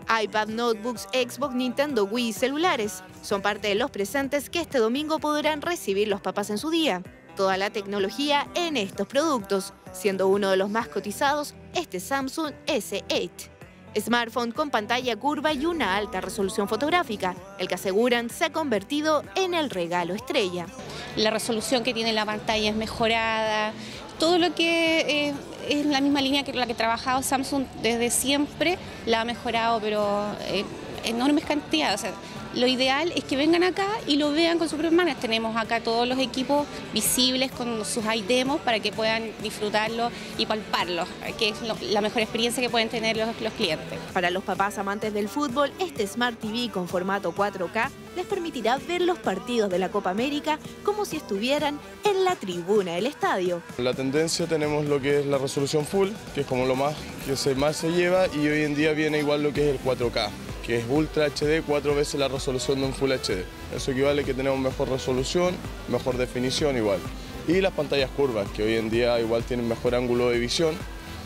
iPad, notebooks, Xbox, Nintendo Wii y celulares son parte de los presentes que este domingo podrán recibir los papás en su día. Toda la tecnología en estos productos, siendo uno de los más cotizados este Samsung S8. Smartphone con pantalla curva y una alta resolución fotográfica, el que aseguran se ha convertido en el regalo estrella. La resolución que tiene la pantalla es mejorada, todo lo que es la misma línea que la que ha trabajado Samsung desde siempre, la ha mejorado, pero enormes cantidades. O sea, lo ideal es que vengan acá y lo vean con sus propias manos. Tenemos acá todos los equipos visibles con sus iDemos para que puedan disfrutarlo y palparlo, que es la mejor experiencia que pueden tener los clientes. Para los papás amantes del fútbol, este Smart TV con formato 4K les permitirá ver los partidos de la Copa América como si estuvieran en la tribuna del estadio. En la tendencia tenemos lo que es la resolución full, que es como lo más que más se lleva, y hoy en día viene igual lo que es el 4K, que es Ultra HD, 4 veces la resolución de un Full HD. Eso equivale a que tenemos mejor resolución, mejor definición igual. Y las pantallas curvas, que hoy en día igual tienen mejor ángulo de visión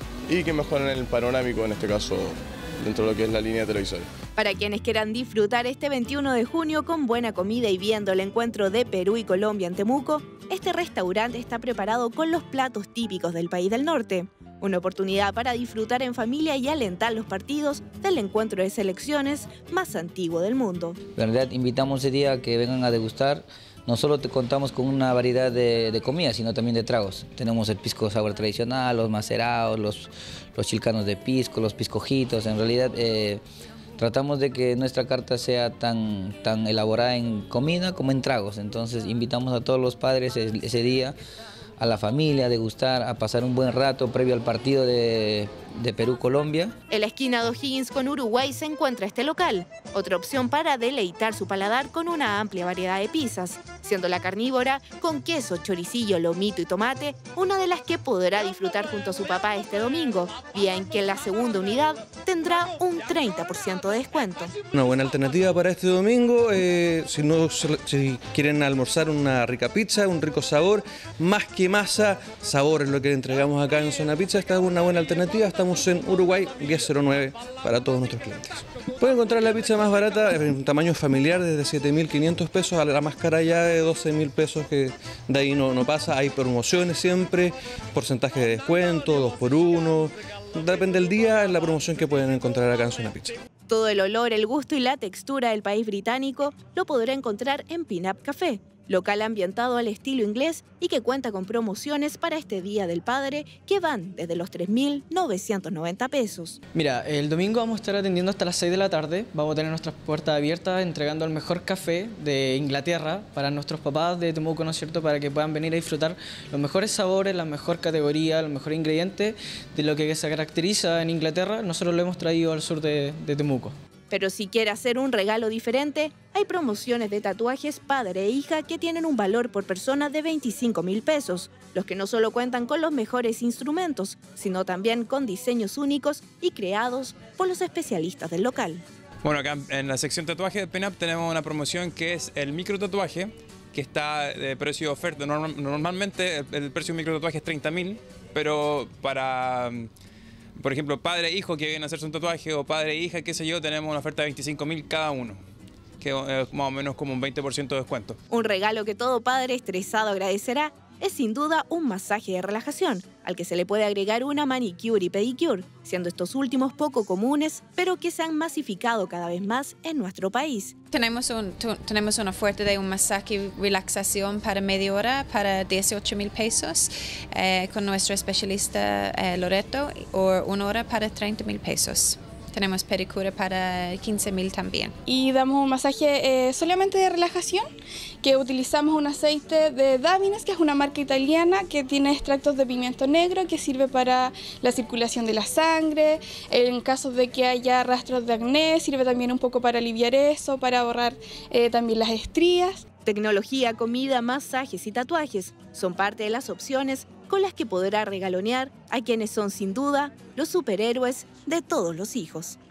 y que mejoran el panorámico, en este caso, dentro de lo que es la línea de televisores. Para quienes quieran disfrutar este 21 de junio con buena comida y viendo el encuentro de Perú y Colombia en Temuco, este restaurante está preparado con los platos típicos del país del norte. Una oportunidad para disfrutar en familia y alentar los partidos del encuentro de selecciones más antiguo del mundo. En realidad invitamos ese día a que vengan a degustar. No solo contamos con una variedad de comidas, sino también de tragos. Tenemos el pisco sour tradicional, los macerados, los chilcanos de pisco, los piscojitos. En realidad tratamos de que nuestra carta sea tan elaborada en comida como en tragos. Entonces invitamos a todos los padres ese día, a la familia, a degustar, a pasar un buen rato previo al partido de Perú-Colombia. En la esquina de O'Higgins con Uruguay se encuentra este local, otra opción para deleitar su paladar con una amplia variedad de pizzas, siendo la carnívora con queso, choricillo, lomito y tomate, una de las que podrá disfrutar junto a su papá este domingo, día en que la segunda unidad tendrá un 30% de descuento. Una buena alternativa para este domingo, si quieren almorzar una rica pizza, un rico sabor, más que masa, sabor es lo que entregamos acá en Zona Pizza. Esta es una buena alternativa, estamos en Uruguay 1009 para todos nuestros clientes. Pueden encontrar la pizza más barata en tamaño familiar desde 7.500 pesos a la más cara ya de 12.000 pesos, que de ahí no pasa. Hay promociones siempre, porcentaje de descuento, 2x1, depende del día, es la promoción que pueden encontrar acá en Zona Pizza. Todo el olor, el gusto y la textura del país británico lo podrá encontrar en Pin-Up Café, local ambientado al estilo inglés y que cuenta con promociones para este Día del Padre que van desde los 3.990 pesos. Mira, el domingo vamos a estar atendiendo hasta las 6 de la tarde, vamos a tener nuestras puertas abiertas entregando el mejor café de Inglaterra para nuestros papás de Temuco, ¿no es cierto?, para que puedan venir a disfrutar los mejores sabores, la mejor categoría, los mejores ingredientes de lo que se caracteriza en Inglaterra. Nosotros lo hemos traído al sur de Temuco. Pero si quiere hacer un regalo diferente, hay promociones de tatuajes padre e hija que tienen un valor por persona de 25.000 pesos, los que no solo cuentan con los mejores instrumentos, sino también con diseños únicos y creados por los especialistas del local. Bueno, acá en la sección tatuaje de Pin-Up tenemos una promoción que es el micro tatuaje, que está de precio de oferta. Normalmente el precio de un micro tatuaje es 30.000, pero para, por ejemplo, padre e hijo que vienen a hacerse un tatuaje, o padre e hija, qué sé yo, tenemos una oferta de 25.000 cada uno, que es más o menos como un 20% de descuento. Un regalo que todo padre estresado agradecerá es sin duda un masaje de relajación, al que se le puede agregar una manicure y pedicure, siendo estos últimos poco comunes, pero que se han masificado cada vez más en nuestro país. Tenemos una oferta de un masaje y relaxación para media hora para 18.000 pesos con nuestro especialista Loreto, o una hora para 30.000 pesos. Tenemos pedicure para 15.000 también. Y damos un masaje solamente de relajación, que utilizamos un aceite de Davines, que es una marca italiana que tiene extractos de pimiento negro, que sirve para la circulación de la sangre. En caso de que haya rastros de acné, sirve también un poco para aliviar eso, para borrar también las estrías. Tecnología, comida, masajes y tatuajes son parte de las opciones con las que podrá regalonear a quienes son sin duda los superhéroes de todos los hijos.